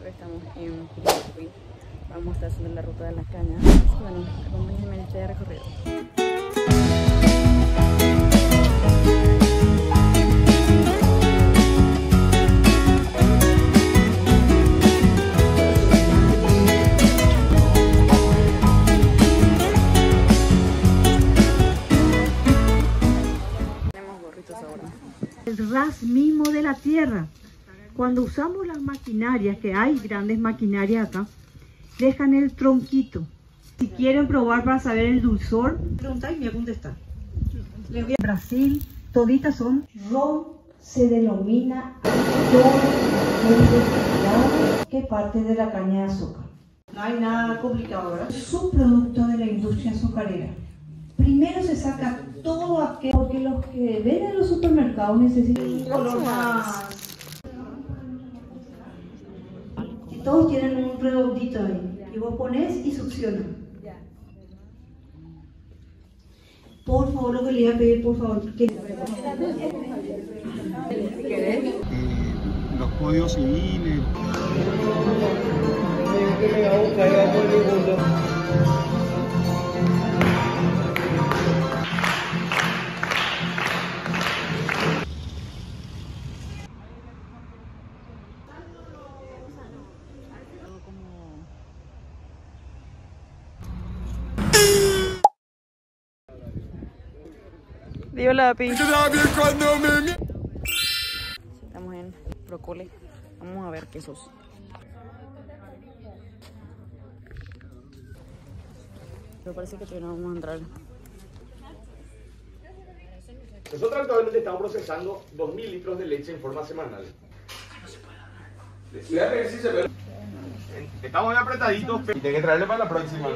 estamos en Piriápolis. Vamos a estar haciendo la ruta de las cañas. Bueno, acompáñenme en este recorrido. Tenemos gorritos ahora. El ras mismo de la tierra. Cuando usamos las maquinarias, que hay grandes maquinarias acá, dejan el tronquito. Si quieren probar para saber el dulzor, preguntar y me voy a contestar. En Brasil, toditas son ron, se denomina que parte de la caña de azúcar. No hay nada complicado, ¿verdad? Subproducto de la industria azucarera. Primero se saca todo aquello, porque los que ven en los supermercados necesitan un color más. Y todos tienen un redondito ahí. Y vos pones y succionas. Por favor, lo que le iba a pedir, por favor, que... Los códigos civiles. Dio la pi. Estamos en brócoli. Vamos a ver quesos. Pero parece que todavía no vamos a entrar. Nosotros actualmente estamos procesando 2000 litros de leche en forma semanal. Estamos muy apretaditos y tengo que traerle para la próxima.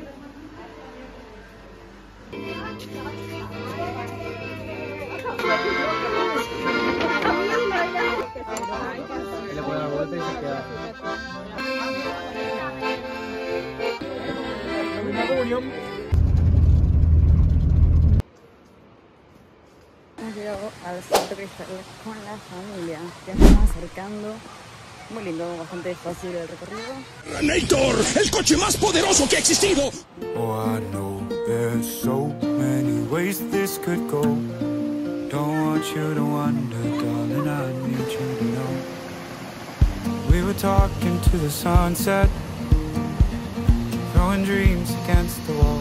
Le pone la vuelta y se queda. Una comunión. Hemos llegado al Centro Cristal con la familia. Ya estamos acercando. Muy lindo, bastante fácil el recorrido. Nator, el coche más poderoso que ha existido. Oh, I know there's so many ways this could go. Don't want you to wonder, darling, I need you to know. We were talking to the sunset, throwing dreams against the wall.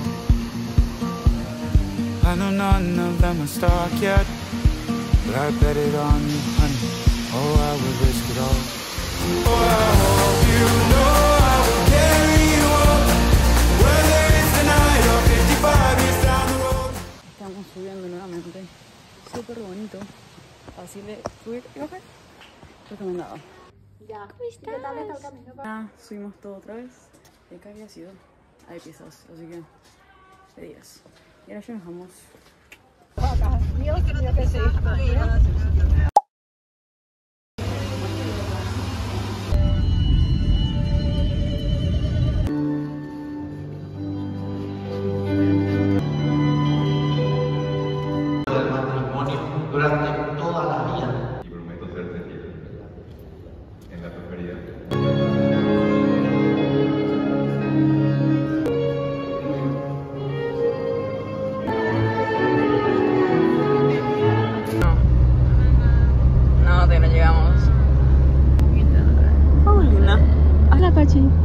I know none of them are stuck yet, but I bet it on you, honey. Oh, I would risk it all. Oh, I hope you know I will carry you up, whether it's tonight or 55 years down the road. Estamos subiendo nuevamente. Súper bonito. Fácil de subir y bajar. Recomendado. Ya. ¿Qué tal está el camino? Subimos todo otra vez. Y acá había sido. Hay piezas, así que pedidas. Y ahora ya nos vamos. Dios mío, que sí. Durante toda la vida. Y prometo serte fiel en la prosperidad. No, todavía no llegamos. Paulina. Hola, Pachi.